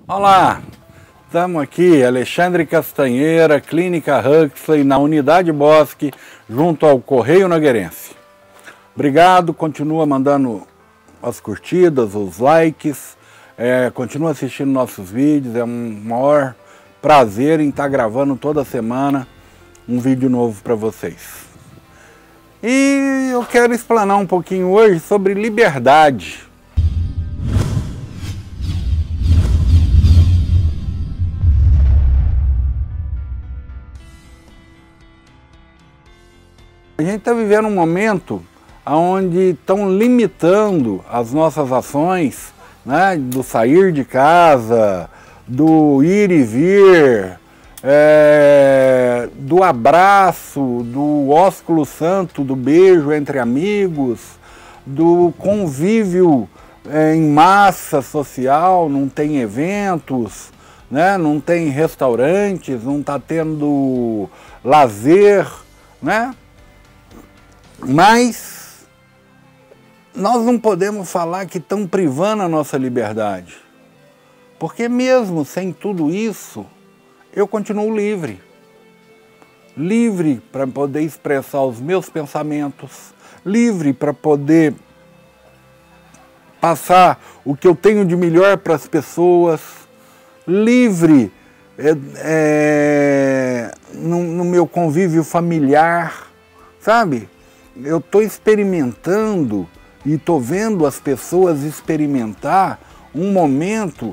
Olá, estamos aqui, Alexandre Castanheira, Clínica Huxley, na Unidade Bosque, junto ao Correio Nogueirense. Obrigado, continua mandando as curtidas, os likes, continua assistindo nossos vídeos, é um maior prazer em estar gravando toda semana um vídeo novo para vocês. E eu quero explanar um pouquinho hoje sobre liberdade. A gente está vivendo um momento onde estão limitando as nossas ações, né, do sair de casa, do ir e vir, do abraço, do ósculo santo, do beijo entre amigos, do convívio em massa social, não tem eventos, né, não tem restaurantes, não está tendo lazer, né? Mas nós não podemos falar que estão privando a nossa liberdade, porque mesmo sem tudo isso, eu continuo livre. Livre para poder expressar os meus pensamentos, livre para poder passar o que eu tenho de melhor para as pessoas, livre no meu convívio familiar, sabe? Eu estou experimentando e estou vendo as pessoas experimentar um momento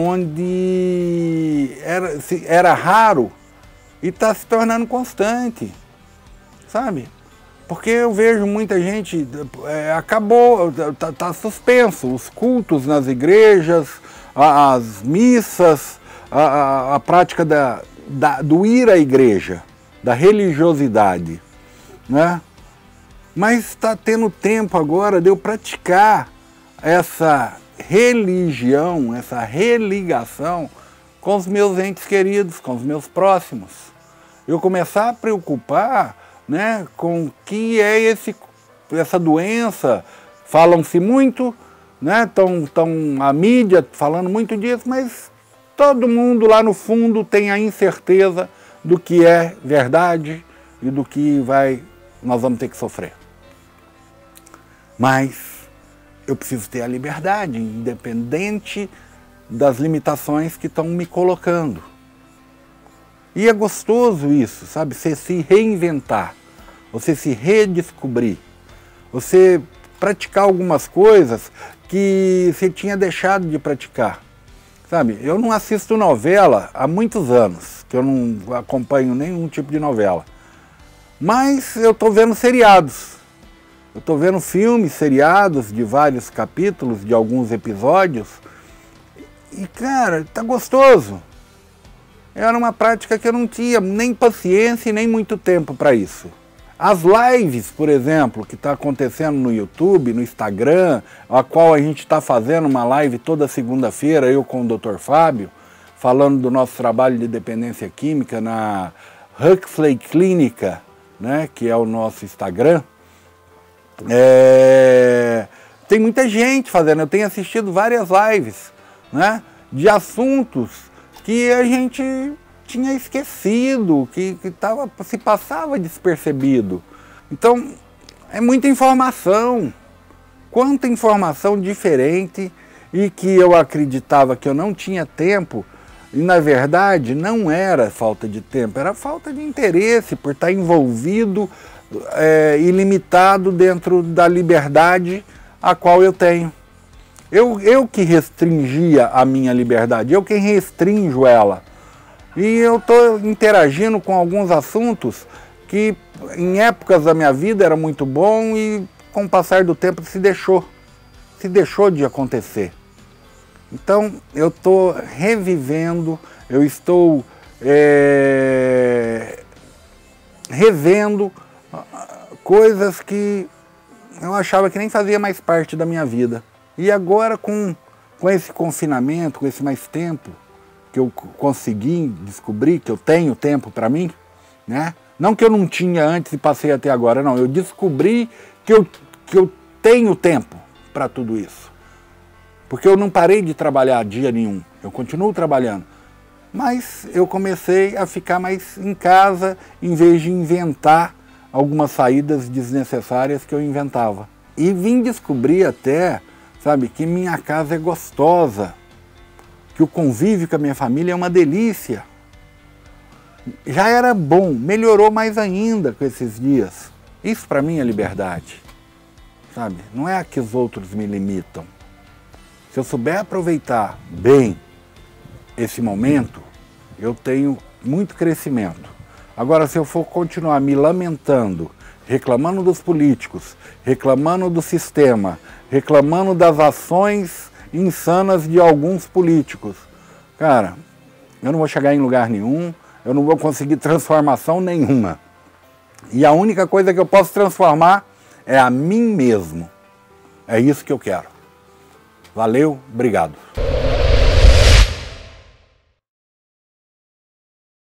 onde era raro e está se tornando constante, sabe? Porque eu vejo muita gente, acabou, está suspenso, os cultos nas igrejas, as missas, a prática do ir à igreja, da religiosidade, né? Mas está tendo tempo agora de eu praticar essa religião, essa religação com os meus entes queridos, com os meus próximos. Eu começar a preocupar, né, com o que é essa doença. Falam-se muito, né, a mídia falando muito disso, mas todo mundo lá no fundo tem a incerteza do que é verdade e do que nós vamos ter que sofrer. Mas eu preciso ter a liberdade, independente das limitações que estão me colocando. E é gostoso isso, sabe? Você se reinventar, você se redescobrir, você praticar algumas coisas que você tinha deixado de praticar. Sabe? Eu não assisto novela há muitos anos, que eu não acompanho nenhum tipo de novela. Mas eu estou vendo seriados. Eu estou vendo filmes, seriados de vários capítulos, de alguns episódios, e, cara, tá gostoso. Era uma prática que eu não tinha nem paciência e nem muito tempo para isso. As lives, por exemplo, que está acontecendo no YouTube, no Instagram, a qual a gente está fazendo uma live toda segunda-feira, eu com o Dr. Fábio, falando do nosso trabalho de dependência química na Huxley Clínica, né, que é o nosso Instagram. Tem muita gente fazendo, eu tenho assistido várias lives, né, de assuntos que a gente tinha esquecido, que se passava despercebido. Então, é muita informação, quanta informação diferente, e que eu acreditava que eu não tinha tempo, e na verdade não era falta de tempo, era falta de interesse por estar envolvido ilimitado dentro da liberdade a qual eu tenho. Eu que restringia a minha liberdade, eu quem restringo ela. E eu estou interagindo com alguns assuntos que em épocas da minha vida era muito bom e com o passar do tempo se deixou de acontecer. Então eu estou revivendo, eu estou revendo coisas que eu achava que nem fazia mais parte da minha vida. E agora com esse confinamento, com esse mais tempo, que eu consegui descobrir que eu tenho tempo para mim, né? Não que eu não tinha antes e passei até agora, não. Eu descobri que eu tenho tempo para tudo isso. Porque eu não parei de trabalhar dia nenhum, eu continuo trabalhando. Mas eu comecei a ficar mais em casa, em vez de inventar algumas saídas desnecessárias que eu inventava. E vim descobrir até, sabe, que minha casa é gostosa, que o convívio com a minha família é uma delícia. Já era bom, melhorou mais ainda com esses dias. Isso para mim é liberdade, sabe? Não é a que os outros me limitam. Se eu souber aproveitar bem esse momento, eu tenho muito crescimento. Agora, se eu for continuar me lamentando, reclamando dos políticos, reclamando do sistema, reclamando das ações insanas de alguns políticos, cara, eu não vou chegar em lugar nenhum, eu não vou conseguir transformação nenhuma. E a única coisa que eu posso transformar é a mim mesmo. É isso que eu quero. Valeu, obrigado.